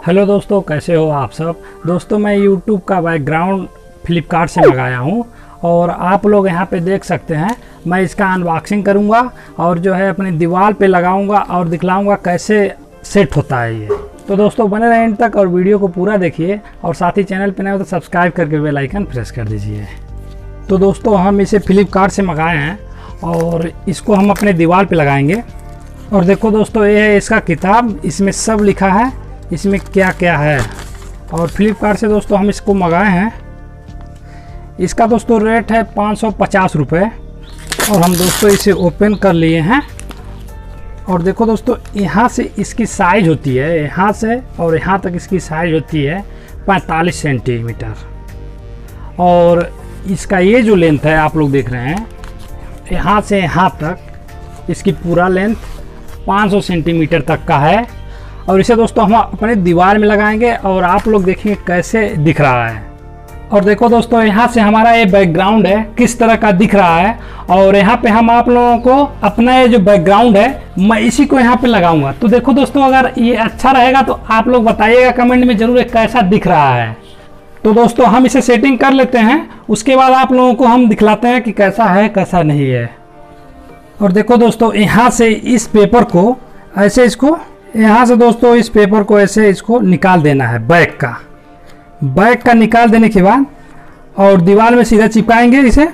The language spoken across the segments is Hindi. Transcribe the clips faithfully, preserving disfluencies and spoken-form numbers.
हेलो दोस्तों, कैसे हो आप सब। दोस्तों मैं यूट्यूब का बैकग्राउंड फ्लिपकार्ट से मंगाया हूँ और आप लोग यहाँ पे देख सकते हैं। मैं इसका अनबॉक्सिंग करूँगा और जो है अपनी दीवार पे लगाऊँगा और दिखलाऊँगा कैसे सेट होता है ये। तो दोस्तों बने रहें एंड तक और वीडियो को पूरा देखिए और साथ ही चैनल पर नए हो तो सब्सक्राइब करके बेल आइकन प्रेस कर दीजिए। तो दोस्तों हम इसे फ्लिपकार्ट से मंगाए हैं और इसको हम अपने दीवार पे लगाएंगे। और देखो दोस्तों, ये है इसका किताब, इसमें सब लिखा है इसमें क्या क्या है। और फ्लिपकार्ट से दोस्तों हम इसको मंगाए हैं। इसका दोस्तों रेट है पाँच सौ पचास रुपये और हम दोस्तों इसे ओपन कर लिए हैं। और देखो दोस्तों, यहाँ से इसकी साइज़ होती है, यहाँ से और यहाँ तक इसकी साइज़ होती है पैंतालीस सेंटीमीटर। और इसका ये जो लेंथ है आप लोग देख रहे हैं, यहाँ से यहाँ तक इसकी पूरा लेंथ पाँच सौ सेंटीमीटर तक का है। और इसे दोस्तों हम अपने दीवार में लगाएंगे और आप लोग देखेंगे कैसे दिख रहा है। और देखो दोस्तों, यहाँ से हमारा ये बैकग्राउंड है किस तरह का दिख रहा है। और यहाँ पे हम आप लोगों को अपना ये जो बैकग्राउंड है मैं इसी को यहाँ पे लगाऊंगा। तो देखो दोस्तों, अगर ये अच्छा रहेगा तो आप लोग बताइएगा कमेंट में जरूर कैसा दिख रहा है। तो दोस्तों हम इसे सेटिंग कर लेते हैं, उसके बाद आप लोगों को हम दिखलाते हैं कि कैसा है कैसा नहीं है। और देखो दोस्तों, यहाँ से इस पेपर को ऐसे इसको यहाँ से दोस्तों इस पेपर को ऐसे इसको निकाल देना है, बैक का बैक का निकाल देने के बाद और दीवार में सीधा चिपकाएंगे इसे।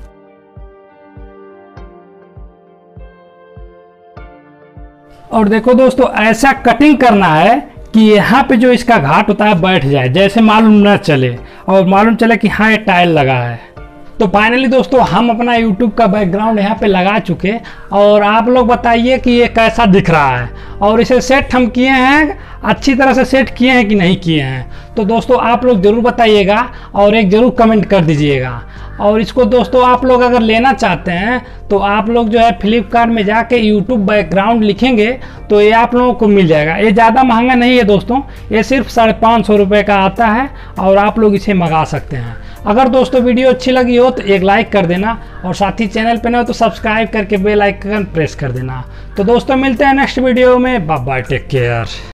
और देखो दोस्तों, ऐसा कटिंग करना है कि यहाँ पे जो इसका घाट होता है बैठ जाए, जैसे मालूम न चले और मालूम चले कि हाँ ये टाइल लगा है। तो फाइनली दोस्तों हम अपना यूट्यूब का बैकग्राउंड यहाँ पे लगा चुके और आप लोग बताइए कि ये कैसा दिख रहा है। और इसे सेट हम किए हैं, अच्छी तरह से सेट किए हैं कि नहीं किए हैं। तो दोस्तों आप लोग ज़रूर बताइएगा और एक ज़रूर कमेंट कर दीजिएगा। और इसको दोस्तों आप लोग अगर लेना चाहते हैं तो आप लोग जो है फ्लिपकार्ट में जाके यूट्यूब बैकग्राउंड लिखेंगे तो ये आप लोगों को मिल जाएगा। ये ज़्यादा महंगा नहीं है दोस्तों, ये सिर्फ साढ़े पाँच सौ रुपये का आता है और आप लोग इसे मंगा सकते हैं। अगर दोस्तों वीडियो अच्छी लगी हो तो एक लाइक कर देना और साथ ही चैनल पे न हो तो सब्सक्राइब करके बेल आइकन प्रेस कर देना। तो दोस्तों मिलते हैं नेक्स्ट वीडियो में। Bye bye, take care.